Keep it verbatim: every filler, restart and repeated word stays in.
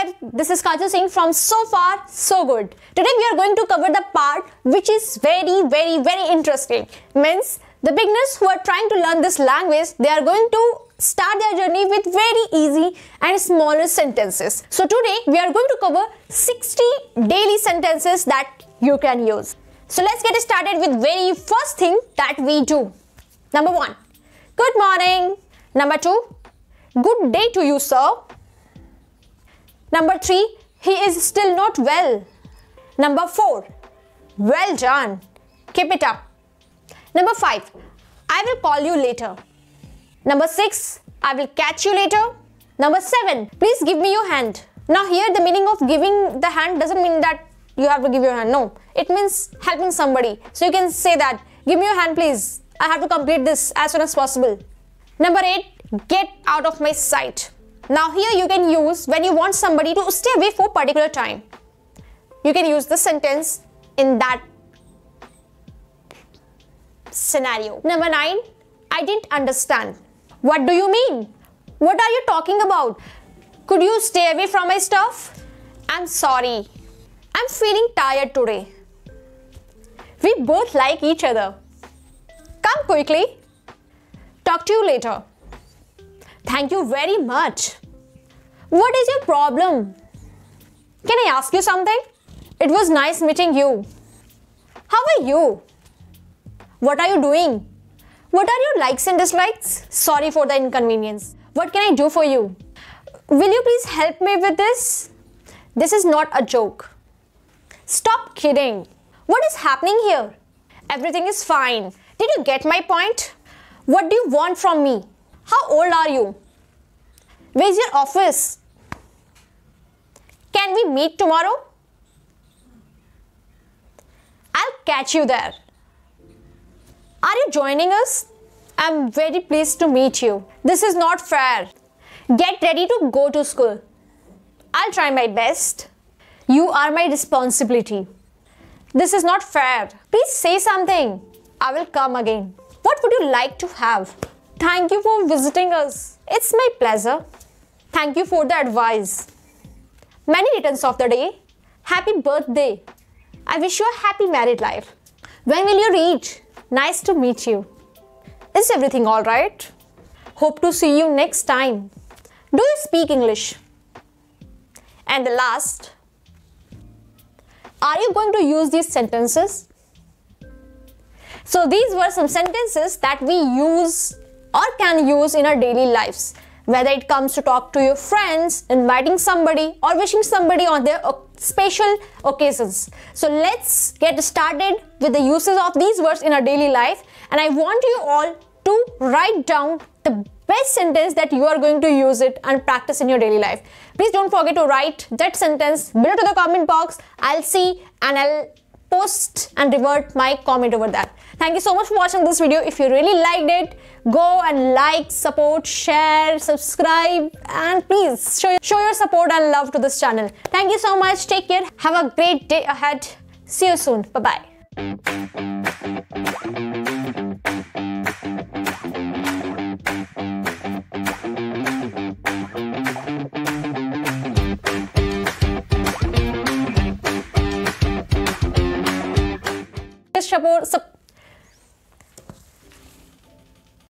here, this is Kajal Singh from So Far So Good. Today we are going to cover the part which is very very very interesting. Means the beginners who are trying to learn this language, they are going to start their journey with very easy and smaller sentences. So today we are going to cover sixty daily sentences that you can use. So let's get started with very first thing that we do. Number one, good morning. Number two, good day to you, sir. Number three, he is still not well. Number four, well done. Keep it up. Number five, I will call you later. Number six, I will catch you later. Number seven, please give me your hand. Now here the meaning of giving the hand doesn't mean that you have to give your hand. No, it means helping somebody. So you can say that, give me your hand please. I have to complete this as soon as possible. Number eight, get out of my sight. Now here you can use when you want somebody to stay away for a particular time. You can use the sentence in that scenario. Number nine, I didn't understand. What do you mean? What are you talking about? Could you stay away from my stuff? I'm sorry. I'm feeling tired today. We both like each other. Come quickly. Talk to you later. Thank you very much. What is your problem? Can I ask you something? It was nice meeting you. How are you? What are you doing? What are your likes and dislikes? Sorry for the inconvenience. What can I do for you? Will you please help me with this? This is not a joke. Stop kidding. What is happening here? Everything is fine. Did you get my point? What do you want from me? How old are you? Where's your office? Can we meet tomorrow? I'll catch you there. Are you joining us? I'm very pleased to meet you. This is not fair. Get ready to go to school. I'll try my best. You are my responsibility. This is not fair. Please say something. I will come again. What would you like to have? Thank you for visiting us. It's my pleasure. Thank you for the advice. Many returns of the day. Happy birthday. I wish you a happy married life. When will you reach? Nice to meet you. Is everything alright? Hope to see you next time. Do you speak English? And the last, are you going to use these sentences? So these were some sentences that we use or can use in our daily lives. Whether it comes to talk to your friends, inviting somebody or wishing somebody on their special occasions. So let's get started with the uses of these words in our daily life. And I want you all to write down the best sentence that you are going to use it and practice in your daily life. Please don't forget to write that sentence below to the comment box. I'll see and I'll post and revert my comment over that. Thank you so much for watching this video. If you really liked it, go and like, support, share, subscribe, and please show, show your support and love to this channel. Thank you so much. Take care. Have a great day ahead. See you soon. Bye-bye.